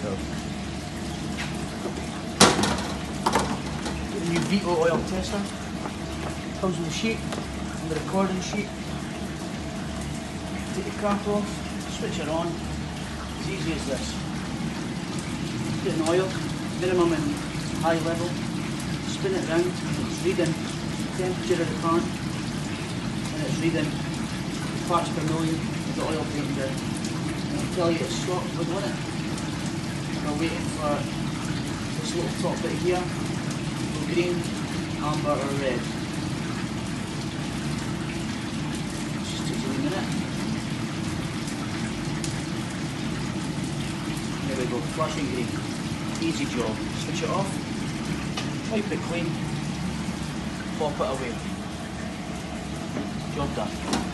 So, the new Vito oil tester comes with a sheet and the recording sheet. Take the cap off, switch it on. As easy as this. Get an oil, minimum and high level. Spin it round. It's reading the temperature of the pan, and it's reading parts per million of the oil taken down. And it'll tell you it's stopped wiggling it. We're waiting for this little top bit here, go green, amber or red. Just takes a wee minute. There we go, flashing green. Easy job. Switch it off, wipe it clean, pop it away. Job done.